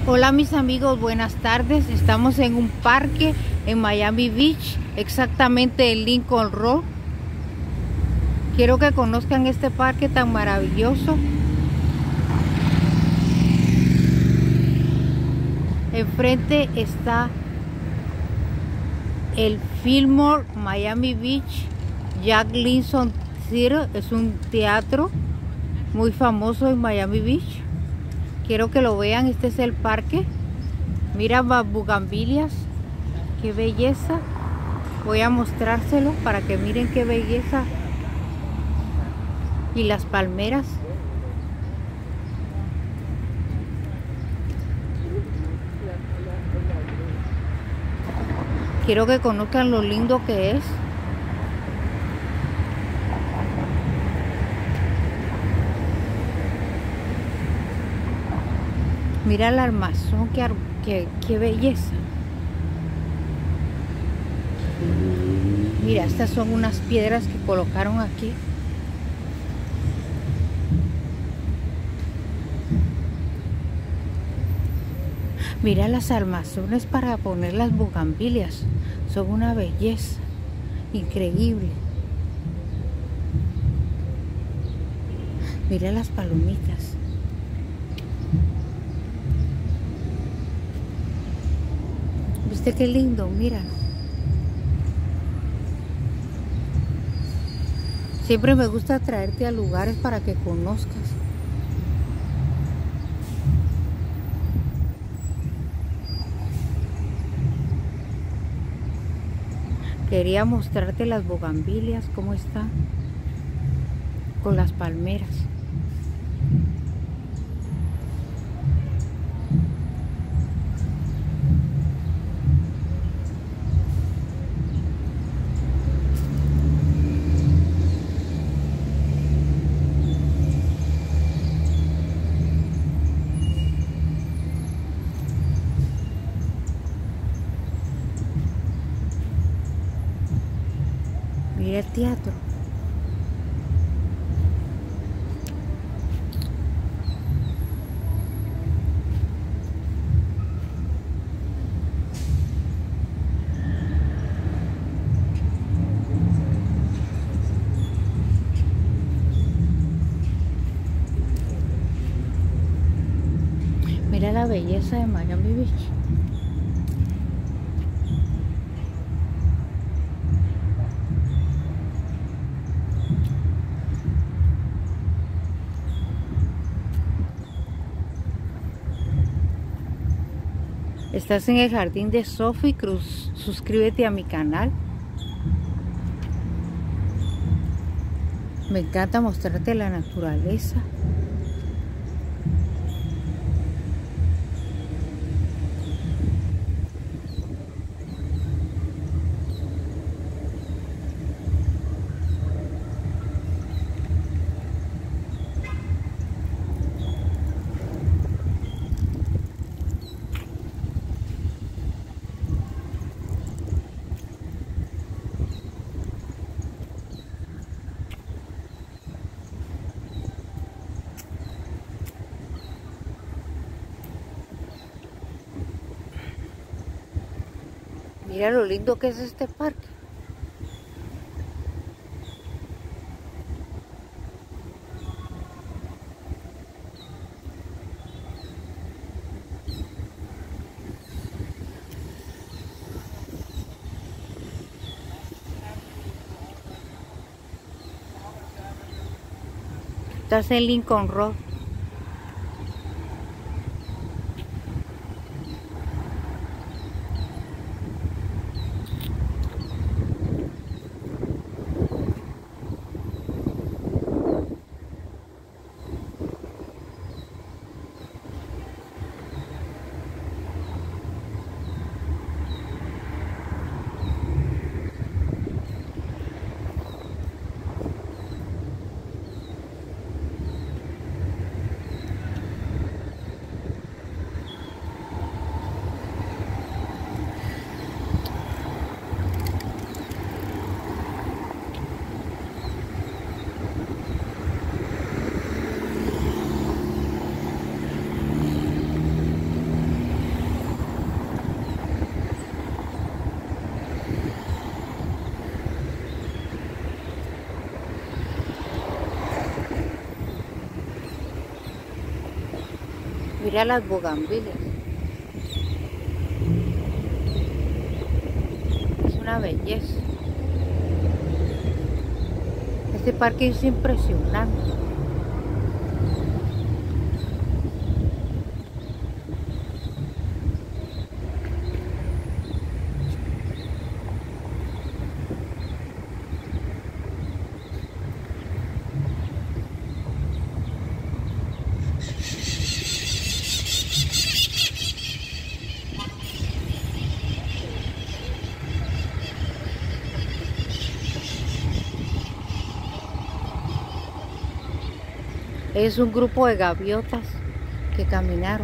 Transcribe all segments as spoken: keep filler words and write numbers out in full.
Hola mis amigos, buenas tardes. Estamos en un parque en Miami Beach, exactamente en Lincoln Road. Quiero que conozcan este parque tan maravilloso. Enfrente está el Fillmore Miami Beach Jack Linson Theater. Es un teatro muy famoso en Miami Beach. Quiero que lo vean. Este es el parque. Mira las bugambilias, qué belleza. Voy a mostrárselo para que miren qué belleza. Y las palmeras. Quiero que conozcan lo lindo que es. Mira el armazón, qué, qué, qué belleza. Mira, estas son unas piedras que colocaron aquí. Mira las armazones para poner las bugambilias. Son una belleza increíble. Mira las palomitas. ¿Viste qué lindo? Mira. Siempre me gusta traerte a lugares para que conozcas. Quería mostrarte las bugambilias, cómo están con las palmeras. Mira el teatro. Mira la belleza de Miami Beach. Estás en el jardín de Sophie Cruz. Suscríbete a mi canal. Me encanta mostrarte la naturaleza. Mira lo lindo que es este parque. Estás en Lincoln Road. Mira las bugambilias. Es una belleza. Este parque es impresionante. Es un grupo de gaviotas que caminaron.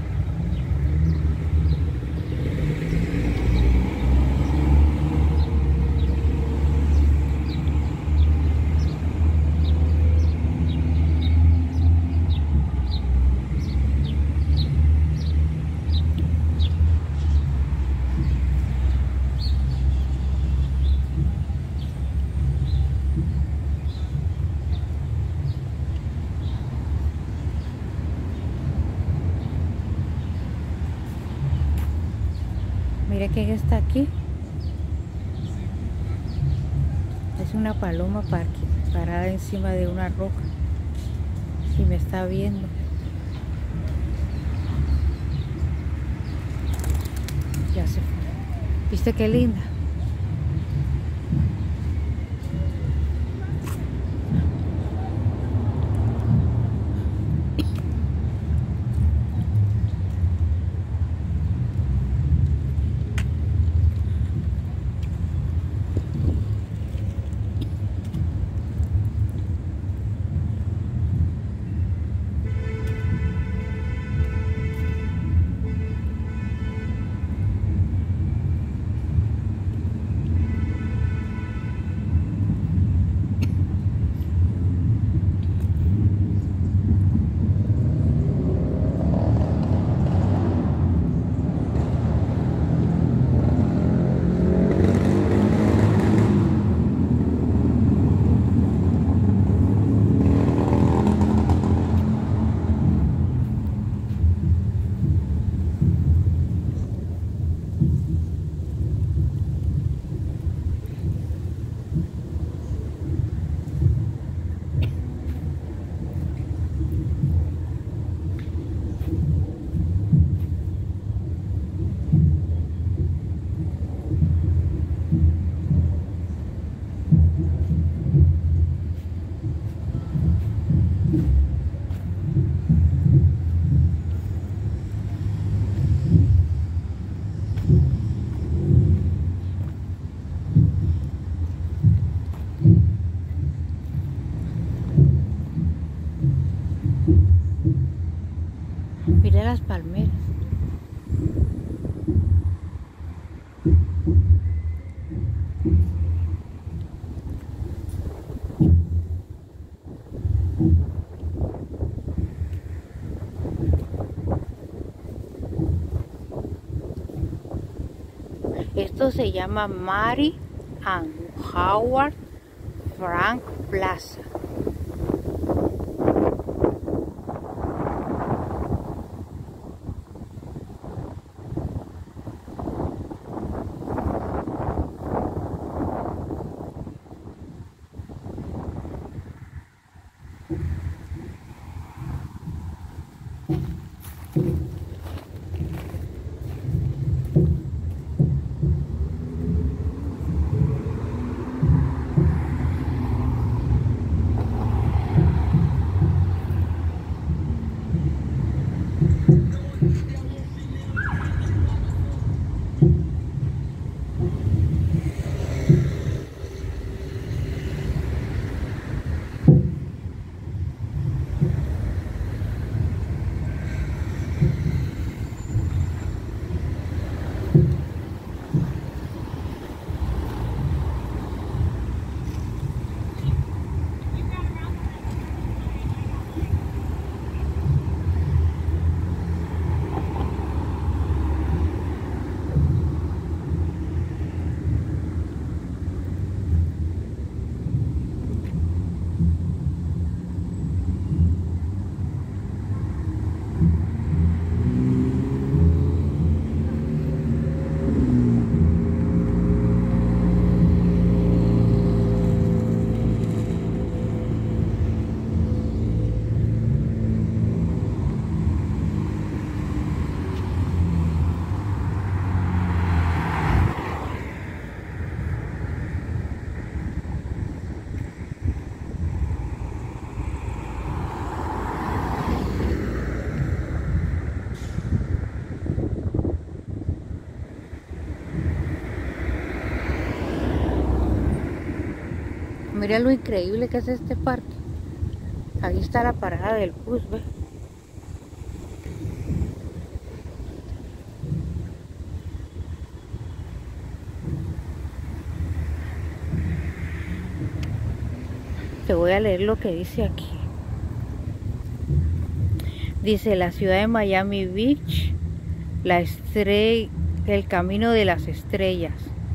Mire quién está aquí. Es una paloma parada encima de una roca y me está viendo. Ya se fue. ¿Viste qué linda? Mira las palmeras. Esto se llama Mary and Howard Frank Plaza. Mira lo increíble que es este parque. Ahí está la parada del bus, ¿ves? Te voy a leer lo que dice aquí. Dice: la ciudad de Miami Beach, la estrella, el camino de las estrellas.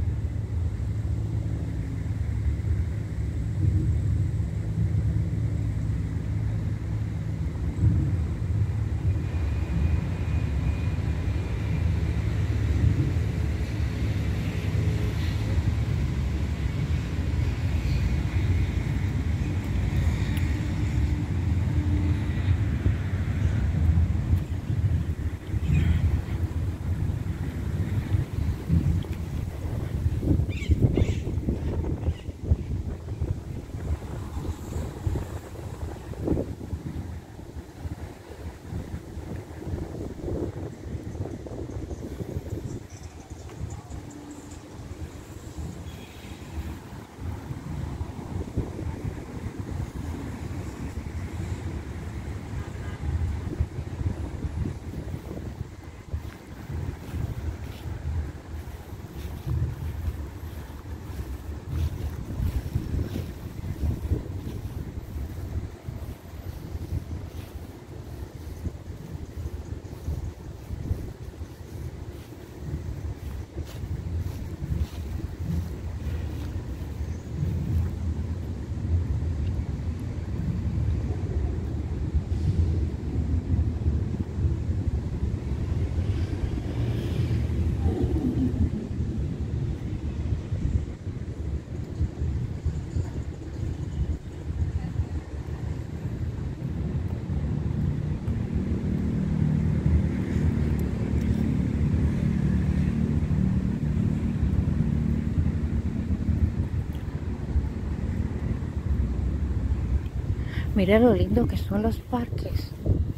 Mira lo lindo que son los parques.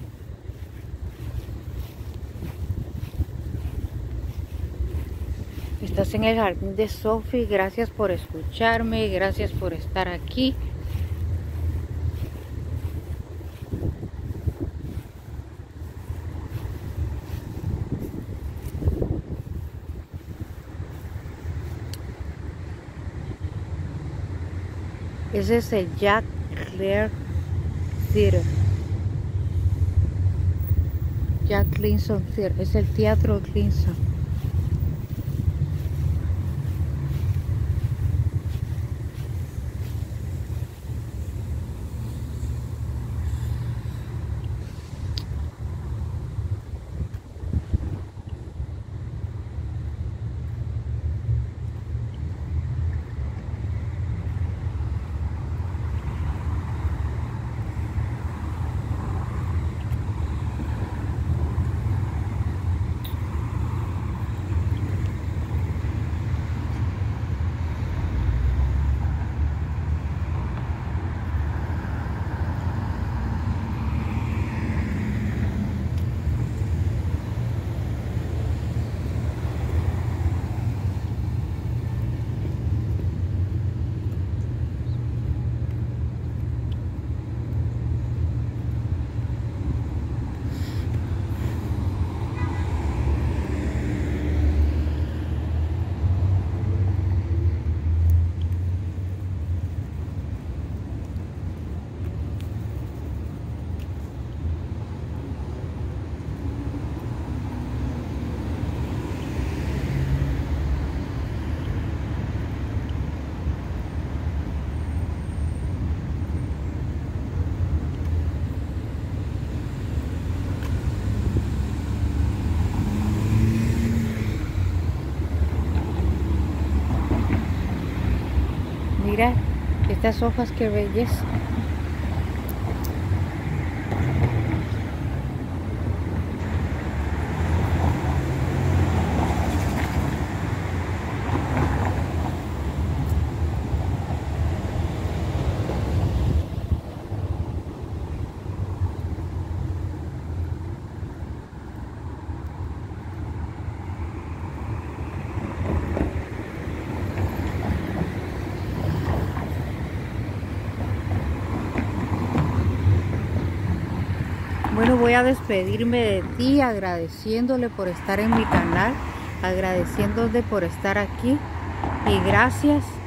Estás en el jardín de Sophie. Gracias por escucharme, gracias por estar aquí. Ese es el Jack Clare Theater. Jack Clinton Theater. Es el Teatro Clinton. Mira estas hojas, qué belleza. voy a despedirme de ti agradeciéndole por estar en mi canal, agradeciéndole por estar aquí y gracias